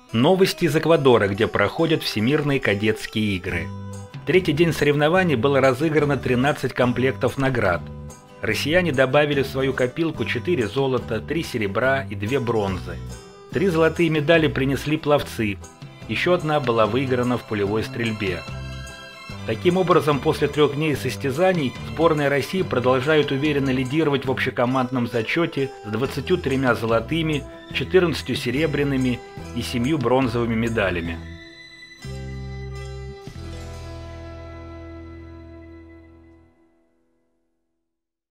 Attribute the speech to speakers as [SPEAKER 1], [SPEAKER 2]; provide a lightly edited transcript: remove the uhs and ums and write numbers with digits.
[SPEAKER 1] Новости из Эквадора, где проходят Всемирные кадетские игры. В третий день соревнований было разыграно 13 комплектов наград. Россияне добавили в свою копилку 4 золота, 3 серебра и 2 бронзы. 3 золотые медали принесли пловцы, еще одна была выиграна в пулевой стрельбе. Таким образом, после 3 дней состязаний сборная России продолжает уверенно лидировать в общекомандном зачете с 23 золотыми, 14 серебряными и 7 бронзовыми медалями.